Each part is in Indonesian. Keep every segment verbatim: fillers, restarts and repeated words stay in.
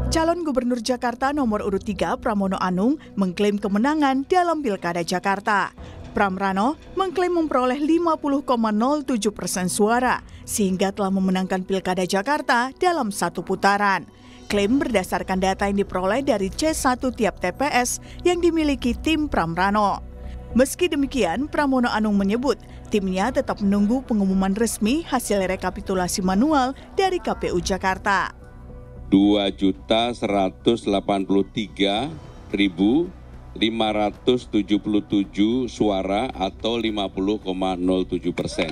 Calon Gubernur Jakarta nomor urut tiga Pramono Anung mengklaim kemenangan dalam Pilkada Jakarta. Pram Rano mengklaim memperoleh lima puluh koma nol tujuh persen suara sehingga telah memenangkan Pilkada Jakarta dalam satu putaran. Klaim berdasarkan data yang diperoleh dari C satu tiap T P S yang dimiliki tim Pram Rano. Meski demikian, Pramono Anung menyebut timnya tetap menunggu pengumuman resmi hasil rekapitulasi manual dari K P U Jakarta. dua juta seratus delapan puluh tiga ribu lima ratus tujuh puluh tujuh suara atau lima puluh koma nol tujuh persen.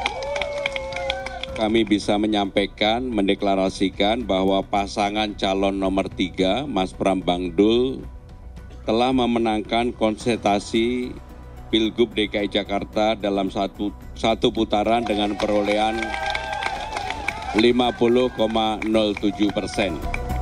Kami bisa menyampaikan, mendeklarasikan bahwa pasangan calon nomor tiga, Mas Pram Bangdul, telah memenangkan konsentrasi Pilgub D K I Jakarta dalam satu, satu putaran dengan perolehan lima puluh koma nol tujuh persen.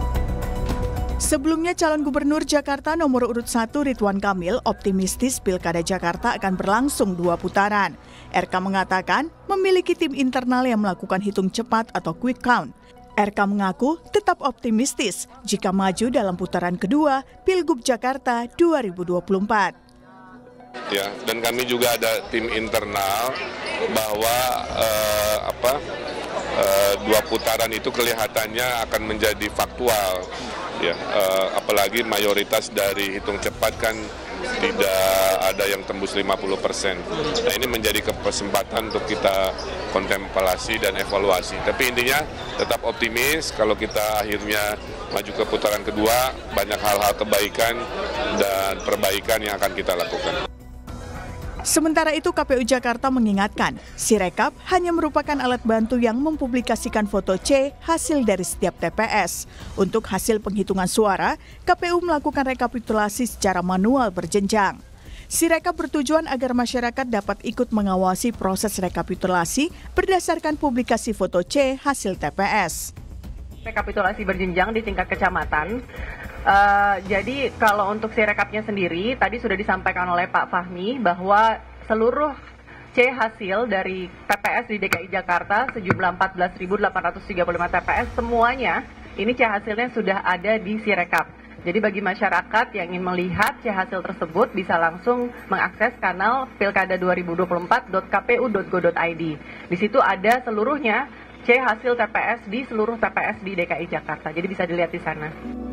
Sebelumnya calon gubernur Jakarta nomor urut satu Ridwan Kamil optimistis Pilkada Jakarta akan berlangsung dua putaran. R K mengatakan memiliki tim internal yang melakukan hitung cepat atau quick count. R K mengaku tetap optimistis jika maju dalam putaran kedua Pilgub Jakarta dua ribu dua puluh empat. Ya, dan kami juga ada tim internal bahwa eh, apa eh, dua putaran itu kelihatannya akan menjadi faktual. Ya, eh, apalagi mayoritas dari hitung cepat kan tidak ada yang tembus lima puluh persen. Nah, ini menjadi kesempatan untuk kita kontemplasi dan evaluasi. Tapi intinya tetap optimis kalau kita akhirnya maju ke putaran kedua, banyak hal-hal kebaikan dan perbaikan yang akan kita lakukan. Sementara itu K P U Jakarta mengingatkan, Sirekap hanya merupakan alat bantu yang mempublikasikan foto C hasil dari setiap T P S. Untuk hasil penghitungan suara, K P U melakukan rekapitulasi secara manual berjenjang. Sirekap bertujuan agar masyarakat dapat ikut mengawasi proses rekapitulasi berdasarkan publikasi foto C hasil T P S. Rekapitulasi berjenjang di tingkat kecamatan. Uh, jadi kalau untuk Sirekapnya sendiri, tadi sudah disampaikan oleh Pak Fahmi bahwa seluruh C hasil dari T P S di D K I Jakarta sejumlah empat belas ribu delapan ratus tiga puluh lima T P S semuanya ini C hasilnya sudah ada di Sirekap. Jadi bagi masyarakat yang ingin melihat C hasil tersebut bisa langsung mengakses kanal pilkada dua ribu dua puluh empat titik k p u titik go titik i d. Di situ ada seluruhnya C hasil T P S di seluruh T P S di D K I Jakarta. Jadi bisa dilihat di sana.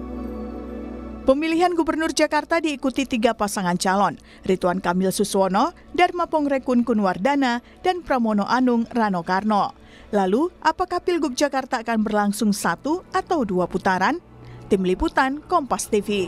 Pemilihan Gubernur Jakarta diikuti tiga pasangan calon, Ridwan Kamil Suswono, Dharma Pongrekun Kunwardana, dan Pramono Anung Rano Karno. Lalu, apakah Pilgub Jakarta akan berlangsung satu atau dua putaran? Tim Liputan Kompas T V.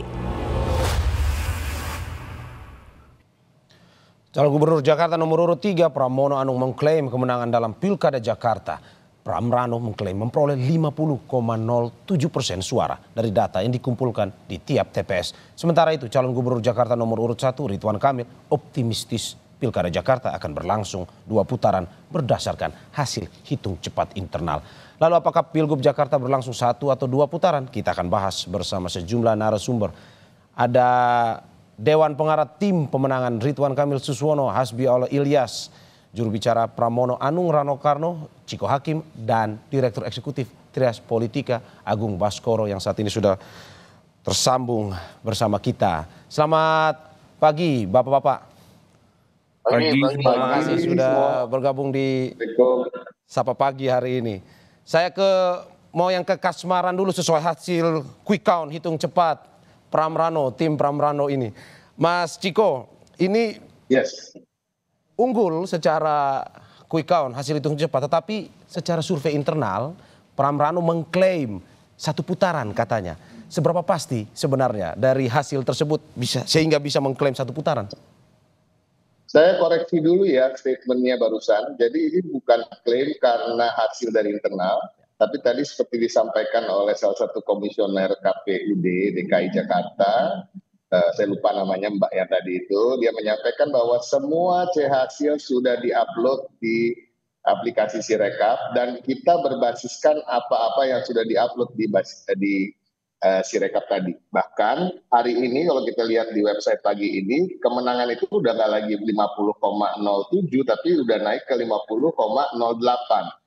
Calon Gubernur Jakarta nomor urut tiga Pramono Anung mengklaim kemenangan dalam Pilkada Jakarta. Pram Rano mengklaim memperoleh lima puluh koma nol tujuh persen suara dari data yang dikumpulkan di tiap T P S. Sementara itu calon gubernur Jakarta nomor urut satu Ridwan Kamil optimistis Pilkada Jakarta akan berlangsung dua putaran berdasarkan hasil hitung cepat internal. Lalu apakah Pilgub Jakarta berlangsung satu atau dua putaran? Kita akan bahas bersama sejumlah narasumber. Ada Dewan Pengarah Tim Pemenangan Ridwan Kamil Suswono, Hasbi Allah Ilyas, juru bicara Pramono Anung Rano Karno, Ciko Hakim, dan Direktur Eksekutif Trias Politika Agung Baskoro yang saat ini sudah tersambung bersama kita. Selamat pagi Bapak-Bapak. Pagi, terima kasih sudah bergabung di Sapa Pagi hari ini. Saya ke mau yang ke Kasmaran dulu sesuai hasil quick count hitung cepat Pram Rano, tim Pram Rano ini. Mas Ciko, ini yes. unggul secara quick count hasil hitung cepat, tetapi secara survei internal Pram Rano mengklaim satu putaran katanya. Seberapa pasti sebenarnya dari hasil tersebut bisa sehingga bisa mengklaim satu putaran? Saya koreksi dulu ya statementnya barusan. Jadi ini bukan klaim karena hasil dari internal, tapi tadi seperti disampaikan oleh salah satu komisioner K P U D D K I Jakarta, uh, saya lupa namanya Mbak ya tadi itu, dia menyampaikan bahwa semua C hasil sudah diupload di aplikasi Sirekap dan kita berbasiskan apa-apa yang sudah diupload di di uh, Sirekap tadi. Bahkan hari ini kalau kita lihat di website pagi ini, kemenangan itu udah nggak lagi lima puluh koma nol tujuh tapi udah naik ke lima puluh koma nol delapan.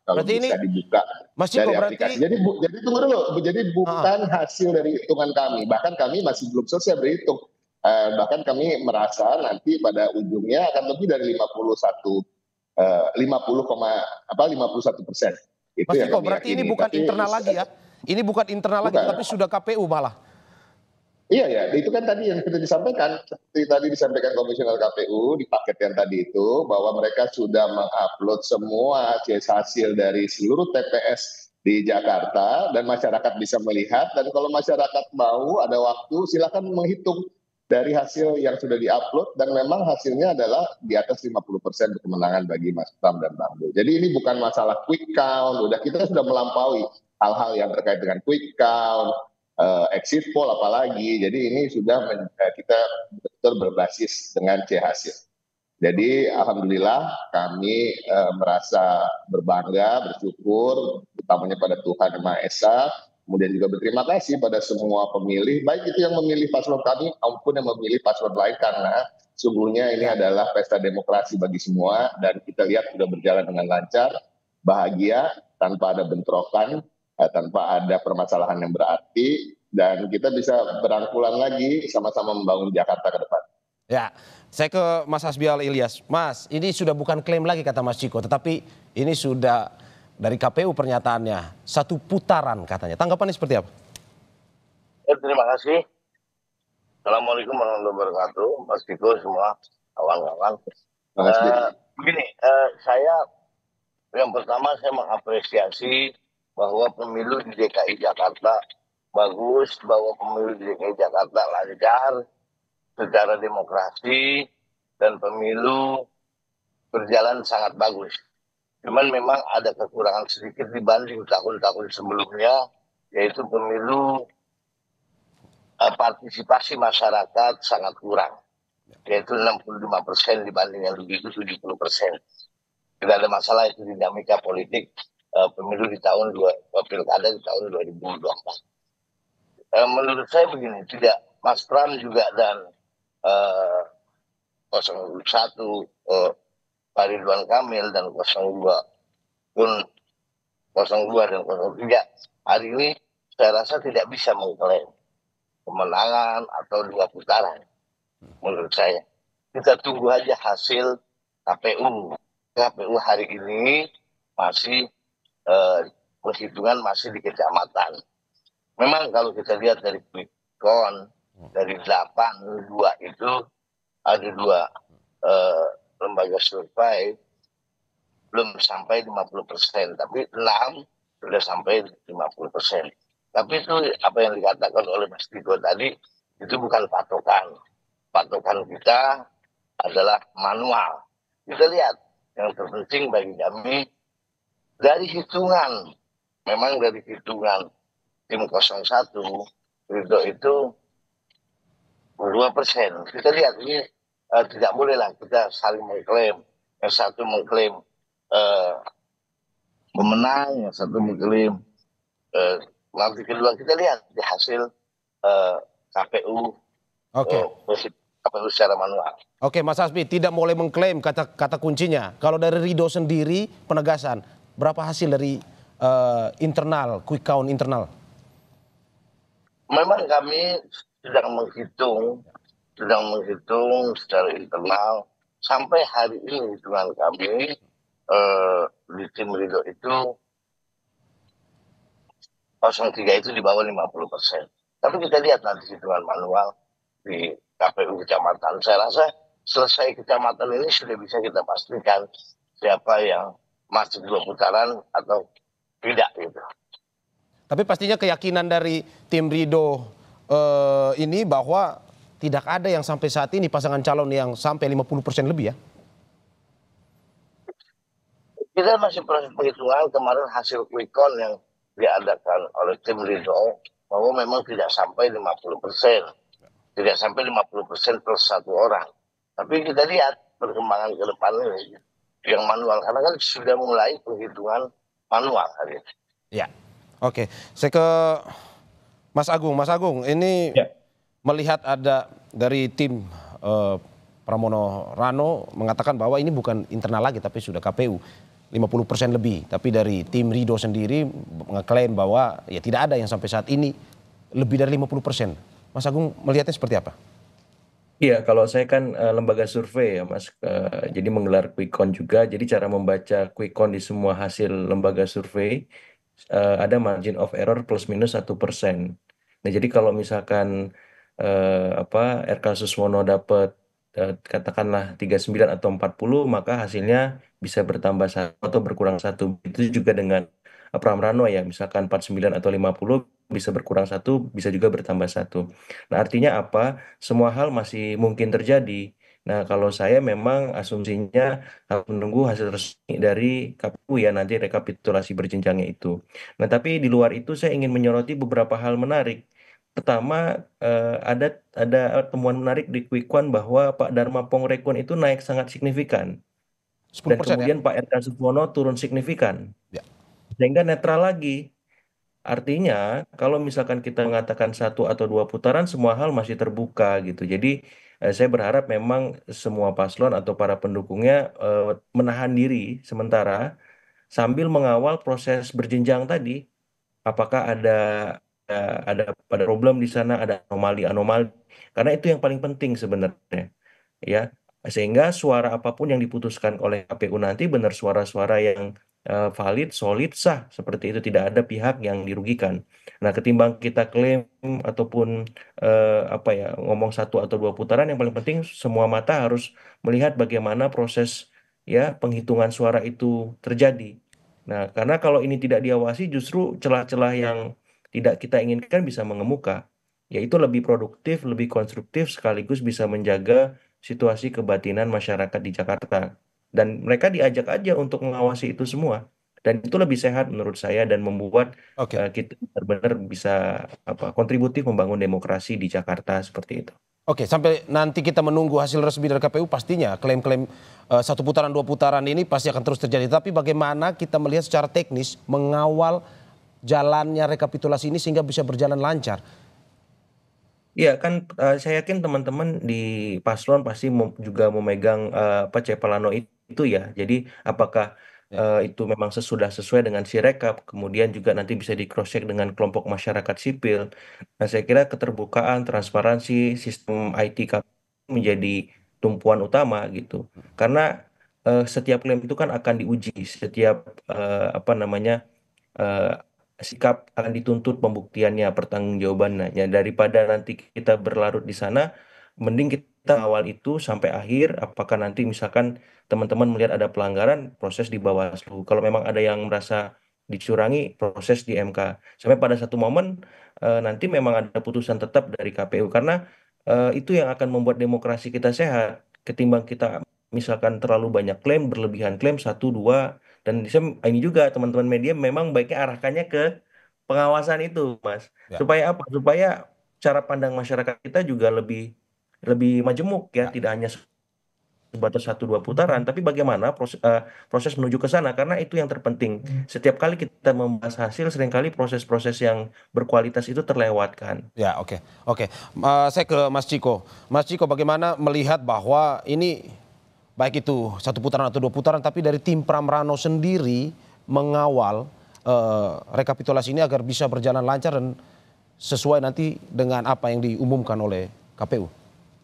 kalau berarti bisa ini, dibuka Mas Ciko, dari berarti aplikasi. Jadi, bu, jadi tunggu dulu, jadi bukan uh. hasil dari hitungan kami, bahkan kami masih belum selesai berhitung. Uh, bahkan kami merasa nanti pada ujungnya akan lebih dari lima puluh satu lima puluh, apa lima puluh satu persen. Itu Mas yang Ciko, kami berarti yakini. ini bukan Tapi, internal lagi ya? Ini bukan internal bukan. lagi, tapi sudah K P U malah. Iya ya, itu kan tadi yang sudah disampaikan, seperti tadi disampaikan Komisioner K P U di paket yang tadi itu, bahwa mereka sudah mengupload semua hasil dari seluruh T P S di Jakarta dan masyarakat bisa melihat, dan kalau masyarakat mau ada waktu silakan menghitung dari hasil yang sudah diupload, dan memang hasilnya adalah di atas lima puluh persen kemenangan bagi Mas Pram dan Bang Dul. Jadi ini bukan masalah quick count, udah kita sudah melampaui hal-hal yang terkait dengan quick count, Uh, exit poll apalagi, jadi ini sudah men, kita betul berbasis dengan C hasil. Jadi alhamdulillah kami uh, merasa berbangga, bersyukur, utamanya pada Tuhan Yang Maha Esa, kemudian juga berterima kasih pada semua pemilih, baik itu yang memilih paslon kami maupun yang memilih paslon lain, karena sungguhnya ini adalah pesta demokrasi bagi semua, dan kita lihat sudah berjalan dengan lancar, bahagia, tanpa ada bentrokan, tanpa ada permasalahan yang berarti, dan kita bisa berangkulan lagi sama-sama membangun Jakarta ke depan. Ya, saya ke Mas Hasbial Ilyas. Mas, ini sudah bukan klaim lagi kata Mas Ciko, tetapi ini sudah dari K P U pernyataannya, satu putaran katanya. Tanggapannya seperti apa? Ya, terima kasih. Assalamualaikum warahmatullahi wabarakatuh, Mas Ciko semua, kawan-kawan. Uh, begini, uh, saya yang pertama saya mengapresiasi bahwa pemilu di D K I Jakarta bagus, bahwa pemilu di D K I Jakarta lancar secara demokrasi, dan pemilu berjalan sangat bagus. Cuman memang ada kekurangan sedikit dibanding tahun-tahun sebelumnya, yaitu pemilu uh, partisipasi masyarakat sangat kurang, yaitu enam puluh lima persen dibanding yang begitu tujuh puluh persen. Tidak ada masalah, itu dinamika politik Uh, pemilu di tahun dua pilkada di tahun dua ribu dua puluh empat. Uh, menurut saya begini, tidak Mas Pram juga dan uh, nol satu uh, Pak Ridwan Kamil dan nol dua pun nol dua dan nol tiga hari ini saya rasa tidak bisa mengklaim kemenangan atau dua putaran. Menurut saya kita tunggu aja hasil K P U. K P U hari ini masih Uh, perhitungan masih di kecamatan. Memang kalau kita lihat dari quick count, dari delapan, dua itu ada dua uh, lembaga survei belum sampai lima puluh persen, tapi enam sudah sampai lima puluh persen. Tapi itu apa yang dikatakan oleh Mas Tiko tadi, itu bukan patokan. Patokan kita adalah manual. Kita lihat, yang terpenting bagi kami, dari hitungan, memang dari hitungan tim nol satu, Ridho itu dua persen. Kita lihat ini uh, tidak boleh lah kita saling mengklaim. Yang satu mengklaim uh, pemenang, yang satu mengklaim uh, nanti kedua. Kita lihat di hasil uh, K P U. Oke. Okay. Uh, K P U secara manual. Oke, Mas Hasbi, tidak boleh mengklaim kata kata kuncinya. Kalau dari Ridho sendiri penegasan, berapa hasil dari uh, internal, quick count internal? Memang kami sedang menghitung, sedang menghitung secara internal. Sampai hari ini hitungan kami uh, di tim Ridho itu nol tiga itu di bawah lima puluh persen. Tapi kita lihat nanti hitungan manual di K P U kecamatan. Saya rasa selesai kecamatan ini sudah bisa kita pastikan siapa yang masuk dua putaran atau tidak gitu. Tapi pastinya keyakinan dari tim Ridho uh, ini bahwa tidak ada yang sampai saat ini pasangan calon yang sampai lima puluh persen lebih ya? Kita masih proses penghitungan. Kemarin hasil quick count yang diadakan oleh tim Ridho bahwa memang tidak sampai lima puluh persen. Tidak sampai lima puluh persen plus satu orang. Tapi kita lihat perkembangan ke depan ini yang manual, karena kan sudah mulai penghitungan manual hari ini. Ya, oke. Saya ke Mas Agung. Mas Agung, ini ya, melihat ada dari tim uh, Pramono Rano mengatakan bahwa ini bukan internal lagi tapi sudah K P U. lima puluh persen lebih. Tapi dari tim Ridho sendiri mengeklaim bahwa ya tidak ada yang sampai saat ini lebih dari lima puluh persen. Mas Agung melihatnya seperti apa? Iya, kalau saya kan uh, lembaga survei ya Mas, uh, jadi menggelar quick count juga. Jadi cara membaca quick count di semua hasil lembaga survei uh, ada margin of error plus minus satu persen. Nah, jadi kalau misalkan uh, apa R K Suswono dapat uh, katakanlah tiga puluh sembilan atau empat puluh, maka hasilnya bisa bertambah satu atau berkurang satu. Itu juga dengan uh, Pram Rano ya, misalkan empat puluh sembilan atau lima puluh bisa berkurang satu, bisa juga bertambah satu. Nah, artinya apa? Semua hal masih mungkin terjadi. Nah, kalau saya memang asumsinya harus menunggu hasil resmi dari K P U ya, nanti rekapitulasi berjenjangnya itu. Nah, tapi di luar itu saya ingin menyoroti beberapa hal menarik. Pertama, eh, ada ada temuan menarik di quick count bahwa Pak Dharma Pongrekon itu naik sangat signifikan. Dan sepuluh persen ya? kemudian Pak R K Suswono turun signifikan. Ya. Sehingga netral lagi. Artinya, kalau misalkan kita mengatakan satu atau dua putaran, semua hal masih terbuka gitu. Jadi, eh, saya berharap memang semua paslon atau para pendukungnya eh, menahan diri sementara sambil mengawal proses berjenjang tadi. Apakah ada ada ada ada problem di sana, ada anomali-anomali. Karena itu yang paling penting sebenarnya, ya. Sehingga suara apapun yang diputuskan oleh K P U nanti benar suara-suara yang eh, valid, solid, sah. Seperti itu, tidak ada pihak yang dirugikan. Nah, ketimbang kita klaim ataupun eh, apa ya, ngomong satu atau dua putaran, yang paling penting semua mata harus melihat bagaimana proses ya penghitungan suara itu terjadi. Nah, karena kalau ini tidak diawasi, justru celah-celah yang tidak kita inginkan bisa mengemuka. Yaitu lebih produktif, lebih konstruktif, sekaligus bisa menjaga situasi kebatinan masyarakat di Jakarta. Dan mereka diajak aja untuk mengawasi itu semua. Dan itu lebih sehat menurut saya dan membuat Oke. uh, kita benar-benar bisa apa kontributif membangun demokrasi di Jakarta seperti itu. Oke, sampai nanti kita menunggu hasil resmi dari K P U, pastinya klaim-klaim uh, satu putaran, dua putaran ini pasti akan terus terjadi. Tapi bagaimana kita melihat secara teknis mengawal jalannya rekapitulasi ini sehingga bisa berjalan lancar? Iya kan, uh, saya yakin teman-teman di paslon pasti mem- juga memegang uh, apa C Plano itu ya. Jadi apakah Ya. uh, itu memang sesudah sesuai dengan Sirekap, kemudian juga nanti bisa di cross check dengan kelompok masyarakat sipil. Nah, saya kira keterbukaan, transparansi, sistem I T K P U menjadi tumpuan utama gitu. Karena uh, setiap klaim itu kan akan diuji, setiap uh, apa namanya eh, sikap akan dituntut pembuktiannya, pertanggungjawabannya. Ya, daripada nanti kita berlarut di sana, mending kita awal itu sampai akhir. Apakah nanti misalkan teman-teman melihat ada pelanggaran, proses di Bawaslu. Kalau memang ada yang merasa dicurangi, proses di M K. Sampai pada satu momen eh, nanti memang ada putusan tetap dari K P U. Karena eh, itu yang akan membuat demokrasi kita sehat. Ketimbang kita misalkan terlalu banyak klaim, berlebihan klaim, satu, dua, dan ini juga teman-teman media memang baiknya arahkannya ke pengawasan itu, Mas. Ya. Supaya apa? Supaya cara pandang masyarakat kita juga lebih lebih majemuk ya, Ya. tidak hanya sebatas satu dua putaran, tapi bagaimana proses, uh, proses menuju ke sana, karena itu yang terpenting. Setiap kali kita membahas hasil, seringkali proses-proses yang berkualitas itu terlewatkan. Ya, oke. Oke. Uh, saya ke Mas Ciko. Mas Ciko, bagaimana melihat bahwa ini baik itu satu putaran atau dua putaran, tapi dari tim Pram Rano sendiri mengawal uh, rekapitulasi ini agar bisa berjalan lancar dan sesuai nanti dengan apa yang diumumkan oleh K P U?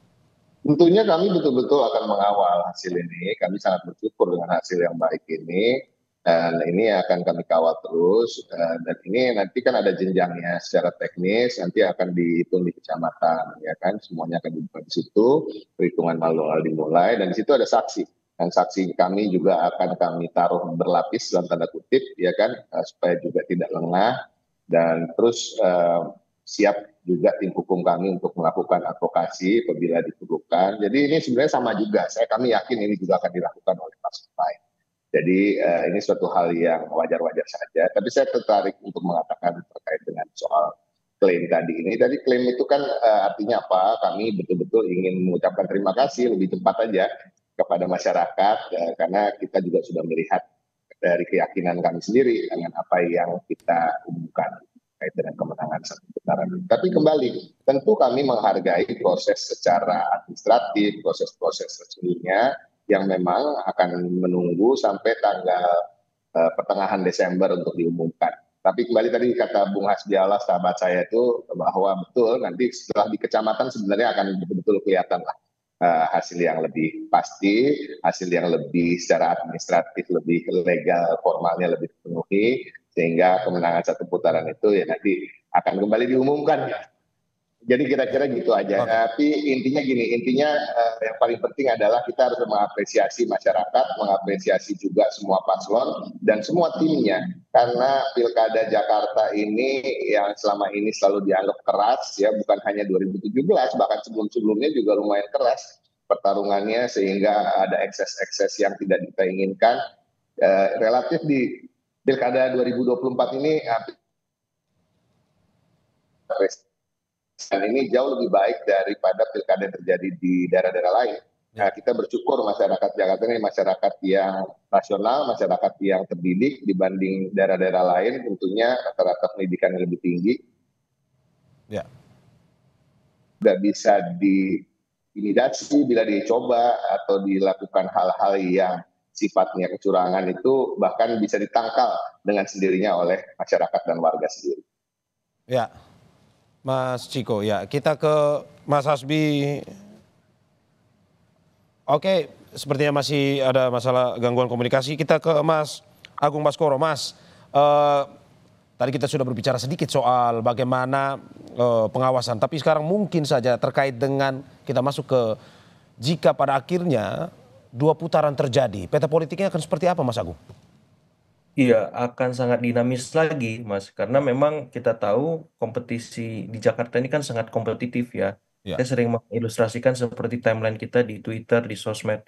Tentunya kami betul-betul akan mengawal hasil ini. Kami sangat bersyukur dengan hasil yang baik ini. Dan ini akan kami kawal terus. Dan ini nanti kan ada jenjangnya secara teknis. Nanti akan dihitung di kecamatan, ya kan? Semuanya akan dibuka di situ. Perhitungan manual dimulai. Dan di situ ada saksi. Dan saksi kami juga akan kami taruh berlapis dalam tanda kutip, ya kan? Supaya juga tidak lengah. Dan terus uh, siap juga tim hukum kami untuk melakukan advokasi apabila diperlukan. Jadi ini sebenarnya sama juga. Saya kami yakin ini juga akan dilakukan oleh paslon lain. Jadi uh, ini suatu hal yang wajar-wajar saja. Tapi saya tertarik untuk mengatakan terkait dengan soal klaim tadi ini. Tadi klaim itu kan uh, artinya apa? Kami betul-betul ingin mengucapkan terima kasih lebih cepat aja kepada masyarakat uh, karena kita juga sudah melihat dari keyakinan kami sendiri dengan apa yang kita umumkan terkait dengan kemenangan satu putaran. Tapi kembali, tentu kami menghargai proses secara administratif, proses-proses resminya yang memang akan menunggu sampai tanggal uh, pertengahan Desember untuk diumumkan. Tapi kembali tadi kata Bung Hasbiala sahabat saya itu bahwa betul nanti setelah di kecamatan sebenarnya akan betul-betul kelihatan lah uh, hasil yang lebih pasti, hasil yang lebih secara administratif lebih legal, formalnya lebih terpenuhi, sehingga kemenangan satu putaran itu ya nanti akan kembali diumumkan. Jadi kira-kira gitu aja. Okay. Tapi intinya gini, intinya uh, yang paling penting adalah kita harus mengapresiasi masyarakat, mengapresiasi juga semua paslon dan semua timnya. Karena Pilkada Jakarta ini yang selama ini selalu dianggap keras, ya bukan hanya dua ribu tujuh belas, bahkan sebelum-sebelumnya juga lumayan keras pertarungannya, sehingga ada ekses-ekses yang tidak kita inginkan. Uh, relatif di Pilkada dua ribu dua puluh empat ini, dan ini jauh lebih baik daripada pilkada yang terjadi di daerah-daerah lain. Nah, kita bersyukur masyarakat Jakarta ini masyarakat yang rasional, masyarakat yang terdidik dibanding daerah-daerah lain, tentunya rata-rata pendidikan yang lebih tinggi. Ya. Tidak bisa diintimidasi bila dicoba atau dilakukan hal-hal yang sifatnya kecurangan itu bahkan bisa ditangkal dengan sendirinya oleh masyarakat dan warga sendiri. Ya. Mas Ciko, ya kita ke Mas Hasbi. Oke, sepertinya masih ada masalah gangguan komunikasi. Kita ke Mas Agung Baskoro. Mas, eh, tadi kita sudah berbicara sedikit soal bagaimana eh, pengawasan. Tapi sekarang mungkin saja terkait dengan kita masuk ke jika pada akhirnya dua putaran terjadi, peta politiknya akan seperti apa Mas Agung? Iya, akan sangat dinamis lagi, Mas. Karena memang kita tahu kompetisi di Jakarta ini kan sangat kompetitif ya. Ya. Saya sering mengilustrasikan seperti timeline kita di Twitter, di sosmed.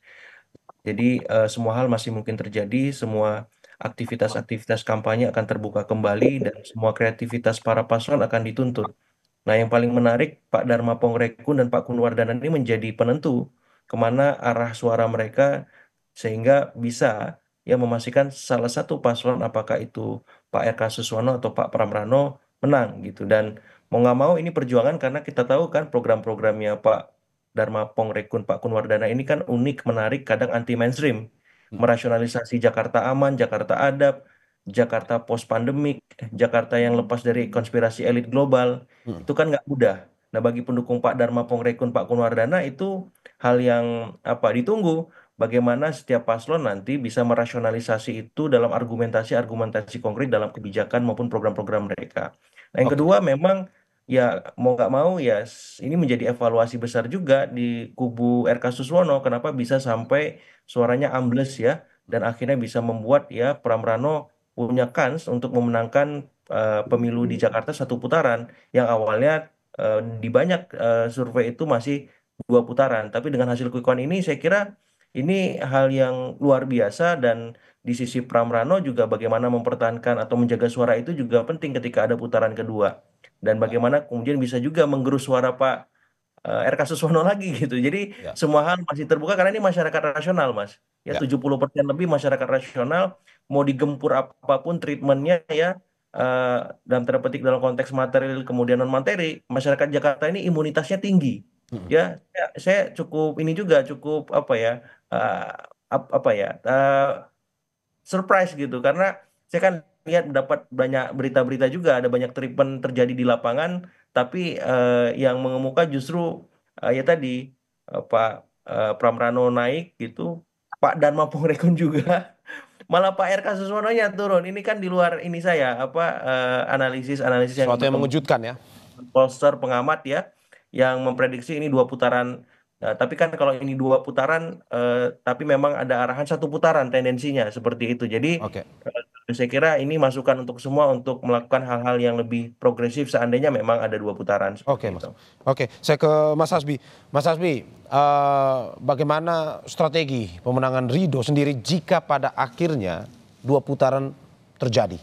Jadi eh, semua hal masih mungkin terjadi, semua aktivitas-aktivitas kampanye akan terbuka kembali, dan semua kreativitas para paslon akan dituntut. Nah, yang paling menarik, Pak Dharma Pongrekun dan Pak Kunwardana ini menjadi penentu kemana arah suara mereka, sehingga bisa ya memastikan salah satu paslon, apakah itu Pak R K Suswono atau Pak Pramrano, menang gitu. Dan mau nggak mau ini perjuangan, karena kita tahu kan program-programnya Pak Dharma Pongrekun, Pak Kunwardana ini kan unik, menarik, kadang anti mainstream, merasionalisasi Jakarta aman, Jakarta adab, Jakarta post pandemik, Jakarta yang lepas dari konspirasi elit global. Hmm. Itu kan nggak mudah. Nah, bagi pendukung Pak Dharma Pongrekun, Pak Kunwardana, itu hal yang apa ditunggu. Bagaimana setiap paslon nanti bisa merasionalisasi itu dalam argumentasi-argumentasi konkret dalam kebijakan maupun program-program mereka. Nah, yang Oke. kedua memang ya mau nggak mau ya ini menjadi evaluasi besar juga di kubu R K Suswono. Kenapa bisa sampai suaranya ambles ya, dan akhirnya bisa membuat ya Pramrano punya kans untuk memenangkan uh, pemilu di Jakarta satu putaran yang awalnya uh, di banyak uh, survei itu masih dua putaran. Tapi dengan hasil quick count ini saya kira ini hal yang luar biasa, dan di sisi Pramrano juga bagaimana mempertahankan atau menjaga suara itu juga penting ketika ada putaran kedua. Dan bagaimana kemudian bisa juga menggerus suara Pak uh, R K Suswono lagi gitu. Jadi Ya. semua hal masih terbuka karena ini masyarakat rasional, Mas. Ya, Ya. tujuh puluh persen lebih masyarakat rasional, mau digempur apapun treatmentnya ya, uh, dalam tanda petik dalam konteks material kemudian non materi, masyarakat Jakarta ini imunitasnya tinggi. Hmm. Ya, saya, saya cukup ini juga cukup apa ya, uh, ap- apa ya, uh, surprise gitu, karena saya kan lihat dapat banyak berita-berita juga, ada banyak treatment terjadi di lapangan, tapi uh, yang mengemuka justru uh, ya tadi uh, Pak uh, Pramrano naik gitu, Pak Dharma Pongrekun juga, malah Pak R K Suswono-nya turun. Ini kan di luar ini saya apa uh, analisis-analisis yang Sesuatu yang mengejutkan ya. pollster pengamat ya, yang memprediksi ini dua putaran. Nah, tapi kan kalau ini dua putaran, eh, tapi memang ada arahan satu putaran tendensinya seperti itu. Jadi Oke. eh, saya kira ini masukan untuk semua untuk melakukan hal-hal yang lebih progresif seandainya memang ada dua putaran Oke, seperti Mas. itu. Oke, saya ke Mas Hasbi. Mas Hasbi, eh, bagaimana strategi pemenangan Ridho sendiri jika pada akhirnya dua putaran terjadi?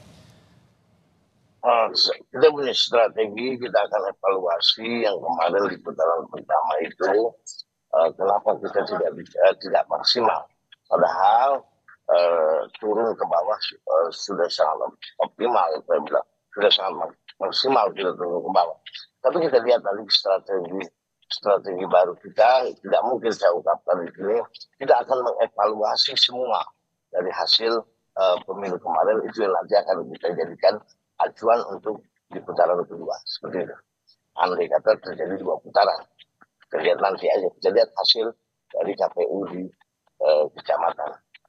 Uh, kita punya strategi, kita akan evaluasi yang kemarin di putaran pertama itu, uh, kenapa kita tidak uh, tidak maksimal. Padahal uh, turun ke bawah uh, sudah sangat optimal, saya bilang sudah sangat maksimal kita turun ke bawah. Tapi kita lihat tadi strategi strategi baru kita, tidak mungkin saya ungkapkan di sini. Kita akan mengevaluasi semua dari hasil uh, pemilu kemarin itu yang nanti akan kita jadikan acuan untuk di putaran kedua. Seperti itu. Andai kata terjadi dua putaran. Kita lihat nanti aja. Kita lihat hasil dari K P U di uh, kecamatan.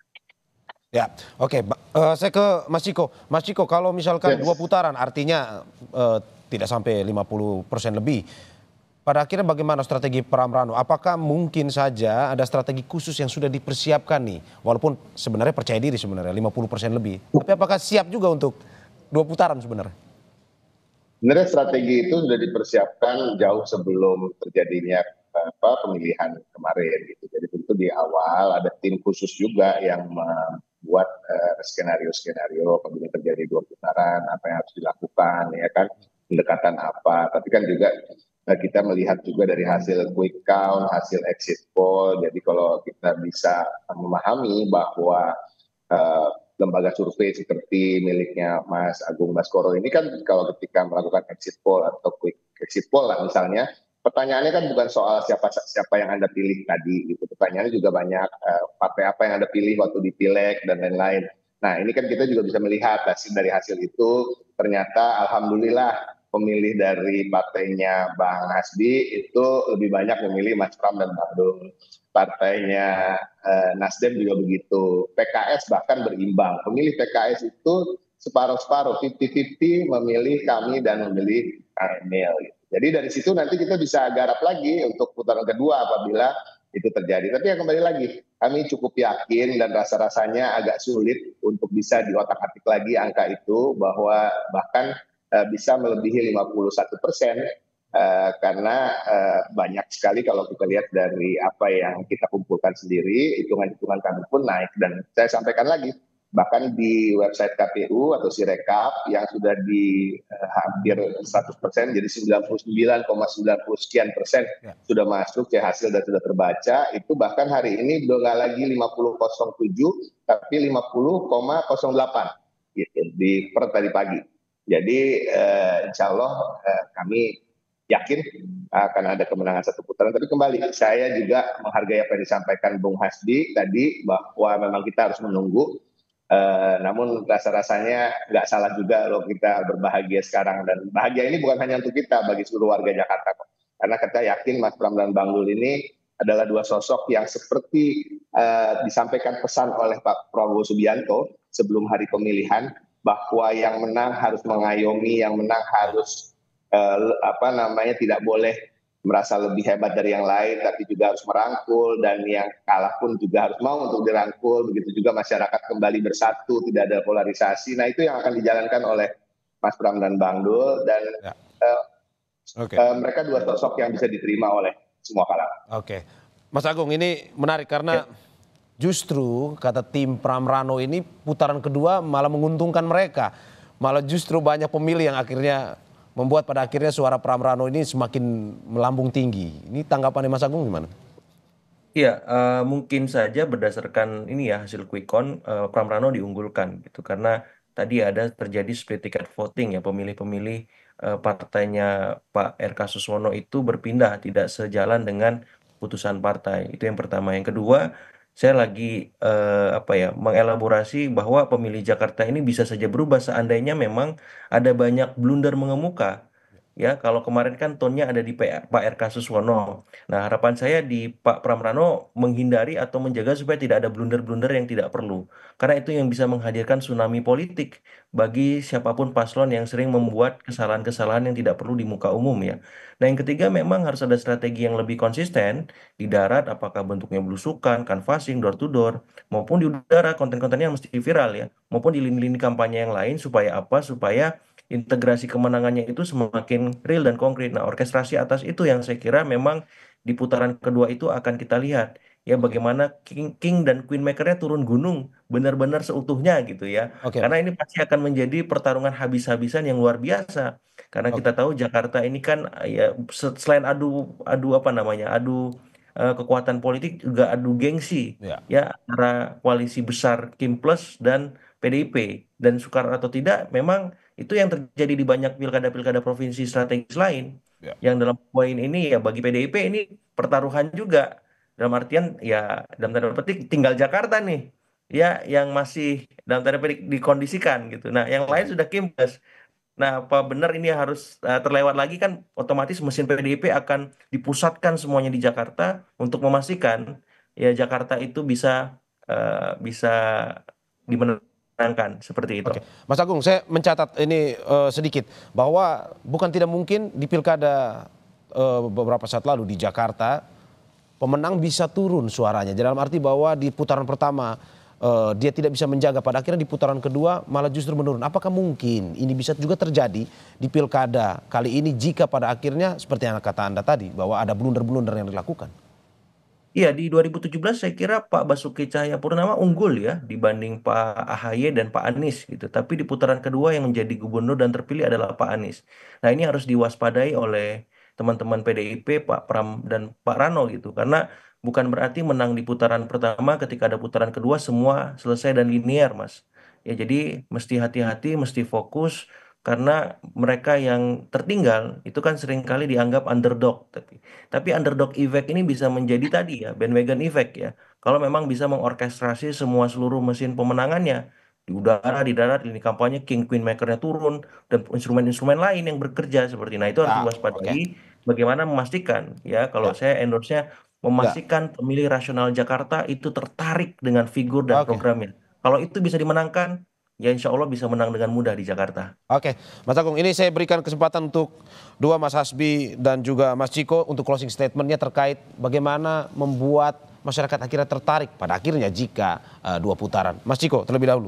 Ya, oke. Uh, saya ke Mas Ciko. Mas Ciko, kalau misalkan Yes. dua putaran artinya uh, tidak sampai lima puluh persen lebih. Pada akhirnya bagaimana strategi Pramrano? Apakah mungkin saja ada strategi khusus yang sudah dipersiapkan nih? Walaupun sebenarnya percaya diri sebenarnya lima puluh persen lebih. Tapi apakah siap juga untuk dua putaran sebenarnya? Sebenarnya strategi itu sudah dipersiapkan jauh sebelum terjadinya apa pemilihan kemarin gitu. Jadi tentu di awal ada tim khusus juga yang membuat uh, skenario-skenario apabila terjadi dua putaran, apa yang harus dilakukan, ya kan, pendekatan apa. Tapi kan juga uh, kita melihat juga dari hasil quick count, hasil exit poll. Jadi kalau kita bisa memahami bahwa uh, lembaga survei seperti miliknya Mas Agung Baskoro ini kan kalau ketika melakukan exit poll atau quick exit poll lah misalnya, pertanyaannya kan bukan soal siapa siapa yang Anda pilih tadi gitu. Pertanyaannya juga banyak uh, partai apa yang Anda pilih waktu di pileg dan lain-lain. Nah, ini kan kita juga bisa melihat hasil dari hasil itu ternyata alhamdulillah pemilih dari partainya Bang Hasbi itu lebih banyak memilih Mas Pram dan Bang Dul. Partainya eh, Nasdem juga begitu. P K S bahkan berimbang. Pemilih P K S itu separuh-separuh, lima puluh lima puluh memilih kami dan memilih Kang Emil. Gitu. Jadi dari situ nanti kita bisa garap lagi untuk putaran kedua apabila itu terjadi. Tapi yang kembali lagi, kami cukup yakin dan rasa-rasanya agak sulit untuk bisa diotak-atik lagi angka itu bahwa bahkan uh, bisa melebihi lima puluh satu persen. Uh, karena uh, banyak sekali kalau kita lihat dari apa yang kita kumpulkan sendiri, hitungan-hitungan kami pun naik. Dan saya sampaikan lagi, bahkan di website K P U atau Sirekap yang sudah di uh, hampir seratus persen, jadi sembilan puluh sembilan koma sembilan puluh sekian persen ya. Sudah masuk ya hasil dan sudah terbaca, itu bahkan hari ini udah nggak lagi lima puluh koma nol tujuh, tapi lima puluh koma nol delapan gitu, di per tadi pagi. Jadi uh, insya Allah uh, kami yakin akan ada kemenangan satu putaran. Tapi kembali, saya juga menghargai apa yang disampaikan Bung Hasbi tadi bahwa memang kita harus menunggu. Uh, namun rasa-rasanya nggak salah juga loh kita berbahagia sekarang. Dan bahagia ini bukan hanya untuk kita, bagi seluruh warga Jakarta. Karena kita yakin Mas Pram dan Bang Dul ini adalah dua sosok yang seperti uh, disampaikan pesan oleh Pak Prabowo Subianto sebelum hari pemilihan, bahwa yang menang harus mengayomi, yang menang harus Uh, apa namanya tidak boleh merasa lebih hebat dari yang lain, tapi juga harus merangkul, dan yang kalah pun juga harus mau untuk dirangkul. Begitu juga masyarakat kembali bersatu, tidak ada polarisasi. Nah itu yang akan dijalankan oleh Mas Pram dan Bang Dul, dan ya. uh, okay. uh, mereka dua sosok yang bisa diterima oleh semua kalangan. Oke, okay. Mas Agung, ini menarik karena ya. Justru kata tim Pramrano ini putaran kedua malah menguntungkan mereka, malah justru banyak pemilih yang akhirnya membuat pada akhirnya suara Pramrano ini semakin melambung tinggi. Ini tanggapannya Mas Agung gimana? Iya, uh, mungkin saja berdasarkan ini ya hasil quick count uh, Pramrano diunggulkan gitu karena tadi ada terjadi split ticket voting ya, pemilih-pemilih uh, partainya Pak R K Suswono itu berpindah tidak sejalan dengan putusan partai. Itu yang pertama. Yang kedua, saya lagi uh, apa ya mengelaborasi bahwa pemilih Jakarta ini bisa saja berubah seandainya memang ada banyak blunder mengemuka. Ya, kalau kemarin kan tonnya ada di Pak R K Suswono. Nah, harapan saya di Pak Pramrano menghindari atau menjaga supaya tidak ada blunder-blunder yang tidak perlu. Karena itu yang bisa menghadirkan tsunami politik bagi siapapun paslon yang sering membuat kesalahan-kesalahan yang tidak perlu di muka umum ya. Nah, yang ketiga memang harus ada strategi yang lebih konsisten di darat, apakah bentuknya belusukan, canvassing, door to door, maupun di udara konten-kontennya yang mesti viral ya, maupun di lini-lini kampanye yang lain supaya apa? Supaya integrasi kemenangannya itu semakin real dan konkret. Nah, orkestrasi atas itu yang saya kira memang di putaran kedua itu akan kita lihat. Ya bagaimana king, king dan queen makernya turun gunung benar-benar seutuhnya gitu ya. Okay. Karena ini pasti akan menjadi pertarungan habis-habisan yang luar biasa. Karena okay. kita tahu Jakarta ini kan ya selain adu adu apa namanya adu uh, kekuatan politik juga adu gengsi yeah. ya antara koalisi besar Kim Plus dan P D I P. Dan sukar atau tidak memang itu yang terjadi di banyak pilkada-pilkada provinsi strategis lain. Ya. Yang dalam poin ini ya bagi P D I P ini pertaruhan juga. Dalam artian ya dalam tanda petik tinggal Jakarta nih. ya yang masih dalam tanda petik dikondisikan gitu. Nah, yang lain sudah kimbas. Nah, apa benar ini harus uh, terlewat lagi kan otomatis mesin P D I P akan dipusatkan semuanya di Jakarta untuk memastikan ya Jakarta itu bisa uh, bisa dimenangkan seperti itu. Oke, Mas Agung, saya mencatat ini uh, sedikit bahwa bukan tidak mungkin di pilkada uh, beberapa saat lalu di Jakarta pemenang bisa turun suaranya. Dalam arti bahwa di putaran pertama uh, dia tidak bisa menjaga, pada akhirnya di putaran kedua malah justru menurun. Apakah mungkin ini bisa juga terjadi di pilkada kali ini jika pada akhirnya seperti yang kata Anda tadi bahwa ada blunder-blunder yang dilakukan? Iya, di dua ribu tujuh belas saya kira Pak Basuki Cahayapurnama unggul ya dibanding Pak A H Y dan Pak Anies gitu. Tapi di putaran kedua yang menjadi gubernur dan terpilih adalah Pak Anies. Nah, ini harus diwaspadai oleh teman-teman P D I P, Pak Pram dan Pak Rano gitu. Karena bukan berarti menang di putaran pertama ketika ada putaran kedua semua selesai dan linear, Mas. Ya, jadi mesti hati-hati, mesti fokus karena mereka yang tertinggal itu kan seringkali dianggap underdog. Tapi tapi underdog effect ini bisa menjadi tadi ya bandwagon effect ya. Kalau memang bisa mengorkestrasi semua seluruh mesin pemenangannya di udara, di darat, lini kampanye, king queen makernya turun dan instrumen-instrumen lain yang bekerja seperti nah itu harus Ah, diwaspadai. oke. Bagaimana memastikan ya kalau Ya. saya endorse-nya Ya. memastikan pemilih rasional Jakarta itu tertarik dengan figur dan Oke. programnya. Kalau itu bisa dimenangkan, ya insya Allah bisa menang dengan mudah di Jakarta. Oke, Mas Agung, ini saya berikan kesempatan untuk dua Mas Hasbi dan juga Mas Ciko untuk closing statementnya terkait bagaimana membuat masyarakat akhirnya tertarik pada akhirnya jika uh, dua putaran. Mas Ciko terlebih dahulu.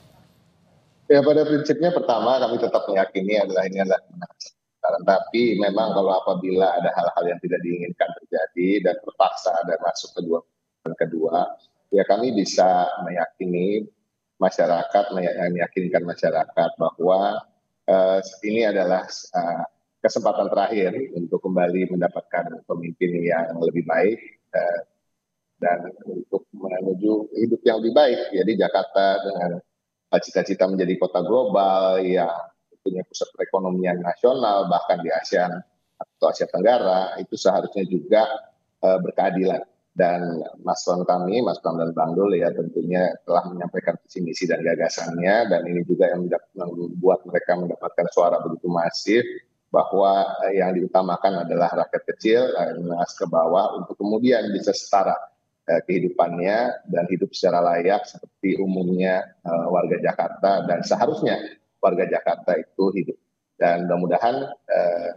Ya, pada prinsipnya pertama kami tetap meyakini adalah ini adalah kemenangan putaran. Tapi memang kalau apabila ada hal-hal yang tidak diinginkan terjadi dan terpaksa ada masuk ke dua putaran kedua, ya kami bisa meyakini masyarakat, meyakinkan masyarakat bahwa uh, ini adalah uh, kesempatan terakhir untuk kembali mendapatkan pemimpin yang lebih baik uh, dan untuk menuju hidup yang lebih baik. Jadi Jakarta dengan cita-cita menjadi kota global yang punya pusat perekonomian nasional bahkan di ASEAN atau Asia Tenggara itu seharusnya juga uh, berkeadilan. Dan Mas Pram kami, Mas Pram dan Bang Dul ya tentunya telah menyampaikan visi misi dan gagasannya dan ini juga yang membuat mereka mendapatkan suara begitu masif bahwa yang diutamakan adalah rakyat kecil, menengah ke bawah untuk kemudian bisa setara eh, kehidupannya dan hidup secara layak seperti umumnya eh, warga Jakarta dan seharusnya warga Jakarta itu hidup. Dan mudah-mudahan eh,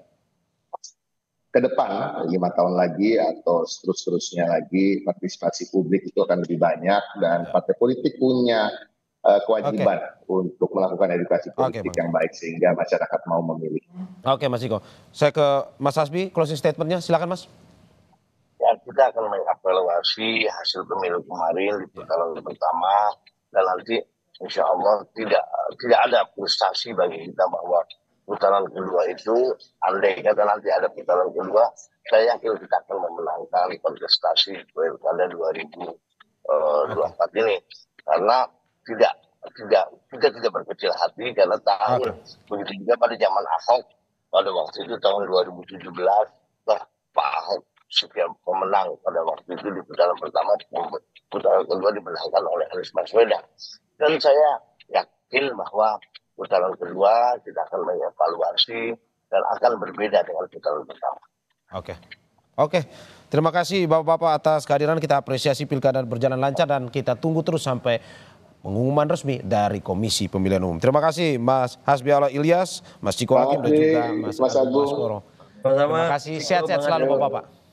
ke depan lima tahun lagi atau seterus-terusnya lagi partisipasi publik itu akan lebih banyak dan partai politik punya uh, kewajiban okay. untuk melakukan edukasi politik okay, yang baik sehingga masyarakat mau memilih. Oke, okay, Mas Iko. Saya ke Mas Hasbi, closing statementnya silakan Mas. Ya, kita akan mengevaluasi hasil pemilu kemarin di putaran pertama dan nanti insya Allah tidak tidak ada frustasi bagi kita bahwa putaran kedua itu, andai kata nanti ada putaran kedua, saya yakin kita akan memenangkan kontestasi pilkada dua ribu dua puluh empat ini. Karena tidak tidak kita tidak berkecil hati karena tahu okay. begitu juga pada zaman Ahok pada waktu itu tahun dua ribu tujuh belas nah, Pak Ahok sekian pemenang pada waktu itu di putaran pertama, putaran kedua dimenangkan oleh Anies Baswedan. Dan saya yakin bahwa putaran kedua kita akan mengevaluasi dan akan berbeda dengan putaran pertama. Oke, oke. Terima kasih Bapak-Bapak atas kehadiran. Kita apresiasi pilkada berjalan lancar dan kita tunggu terus sampai pengumuman resmi dari Komisi Pemilihan Umum. Terima kasih Mas Hasbi Allah Ilyas, Mas Ciko Hakim dan juga Mas Agung Baskoro. Terima kasih, sehat-sehat selalu Bapak-Bapak.